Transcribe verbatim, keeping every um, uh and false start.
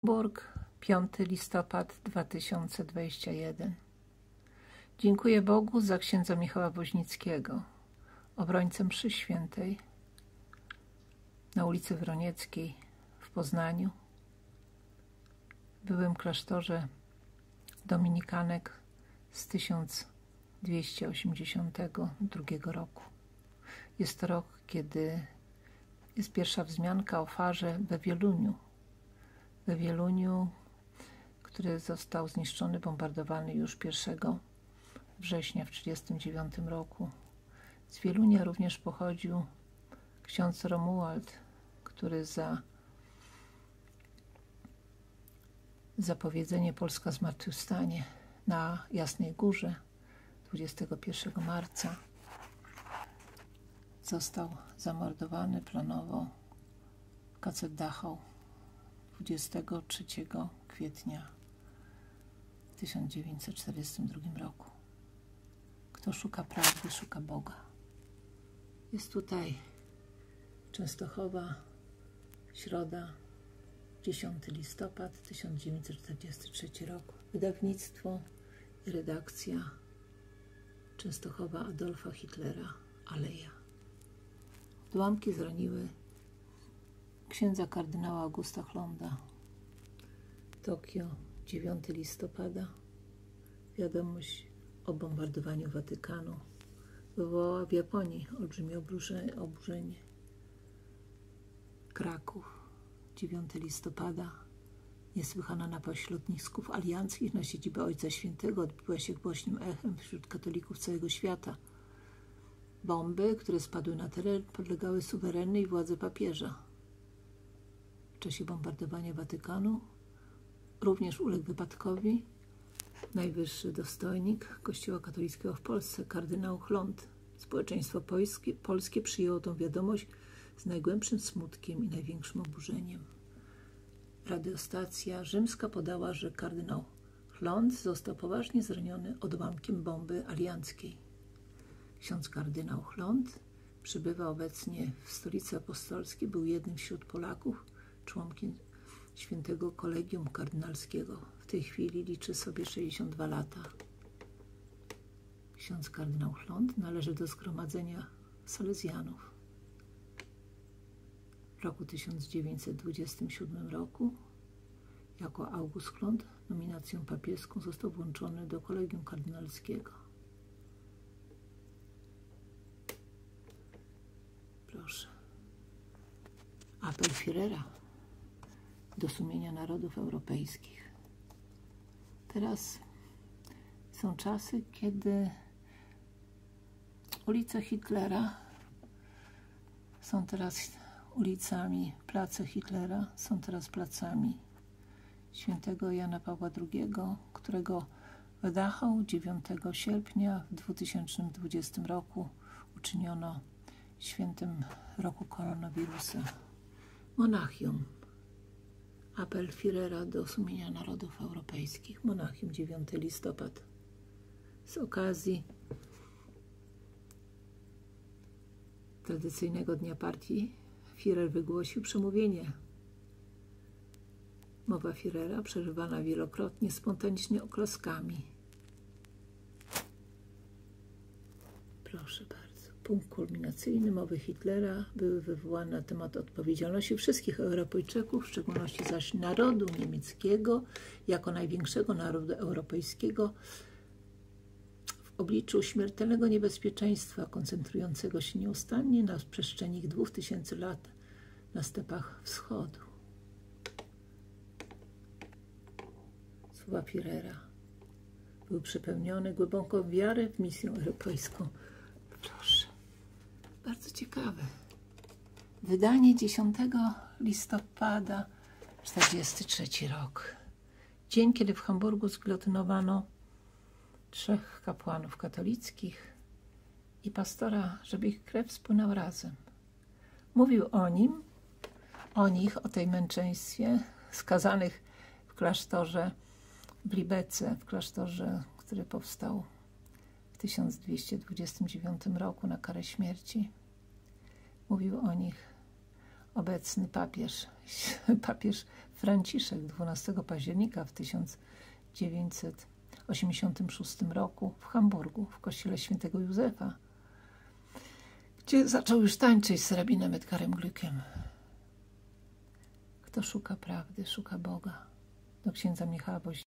Hamburg, piątego listopada dwa tysiące dwudziestego pierwszego. Dziękuję Bogu za księdza Michała Woźnickiego, obrońcę mszy świętej na ulicy Wronieckiej w Poznaniu, w byłym klasztorze dominikanek z tysiąc dwieście osiemdziesiątego drugiego roku. Jest to rok, kiedy jest pierwsza wzmianka o farze we Wieluniu. We Wieluniu, który został zniszczony, bombardowany już pierwszego września w tysiąc dziewięćset trzydziestym dziewiątym roku. Z Wielunia również pochodził ksiądz Romuald, który za zapowiedzenie Polska zmartwychwstanie na Jasnej Górze dwudziestego pierwszego marca został zamordowany planowo w K C Dachau dwudziestego trzeciego kwietnia tysiąc dziewięćset czterdziestym drugim roku. Kto szuka prawdy, szuka Boga. Jest tutaj Częstochowa, środa, dziesiątego listopada tysiąc dziewięćset czterdziesty trzeci rok. Wydawnictwo i redakcja Częstochowa Adolfa Hitlera, Aleja. Odłamki zraniły księdza kardynała Augusta Hlonda. Tokio, dziewiątego listopada. Wiadomość o bombardowaniu Watykanu wywołała w Japonii olbrzymie oburzenie. Kraków, dziewiątego listopada. Niesłychana napaść lotnisków alianckich na siedzibę Ojca Świętego odbiła się głośnym echem wśród katolików całego świata. Bomby, które spadły na teren, podlegały suwerennej władzy papieża. W czasie bombardowania Watykanu również uległ wypadkowi najwyższy dostojnik Kościoła katolickiego w Polsce, kardynał Chlond. Społeczeństwo polskie, polskie przyjęło tą wiadomość z najgłębszym smutkiem i największym oburzeniem. Radiostacja rzymska podała, że kardynał Chlond został poważnie zraniony odłamkiem bomby alianckiej. Ksiądz kardynał Chlond przybywa obecnie w stolicy apostolskiej, był jednym wśród Polaków, członkiem Świętego Kolegium Kardynalskiego. W tej chwili liczy sobie sześćdziesiąt dwa lata. Ksiądz kardynał Chlond należy do zgromadzenia Salezjanów. W roku tysiąc dziewięćset dwudziestym siódmym roku jako August Chlond nominacją papieską został włączony do Kolegium Kardynalskiego. Proszę. Apel Führera do sumienia narodów europejskich. Teraz są czasy, kiedy ulice Hitlera są teraz ulicami, place Hitlera są teraz placami świętego Jana Pawła drugiego, którego w Dachau dziewiątego sierpnia w dwa tysiące dwudziestym roku uczyniono świętym roku koronawirusa. Monachium. Apel Führera do sumienia narodów europejskich. Monachium, dziewiątego listopada. Z okazji tradycyjnego Dnia Partii Führer wygłosił przemówienie. Mowa Führera przerywana wielokrotnie spontanicznie oklaskami. Proszę bardzo. Punkt kulminacyjny mowy Hitlera były wywołane na temat odpowiedzialności wszystkich Europejczyków, w szczególności zaś narodu niemieckiego, jako największego narodu europejskiego, w obliczu śmiertelnego niebezpieczeństwa koncentrującego się nieustannie na przestrzeni dwóch tysięcy lat na stepach wschodu. Słowa Führera były przepełnione głęboką wiarę w misję europejską. Proszę. Bardzo ciekawe. Wydanie dziesiątego listopada czterdziesty trzeci rok. Dzień, kiedy w Hamburgu zgilotynowano trzech kapłanów katolickich i pastora, żeby ich krew spłynęła razem. Mówił o nim, o nich, o tej męczeństwie skazanych w klasztorze w Libece, w klasztorze, który powstał w tysiąc dwieście dwudziestym dziewiątym roku na karę śmierci. Mówił o nich obecny papież papież Franciszek dwunastego października w tysiąc dziewięćset osiemdziesiątym szóstym roku w Hamburgu, w kościele świętego Józefa, gdzie zaczął już tańczyć z rabinem Edgarem Glückem. Kto szuka prawdy, szuka Boga. Do księdza Michała Woźnickiego.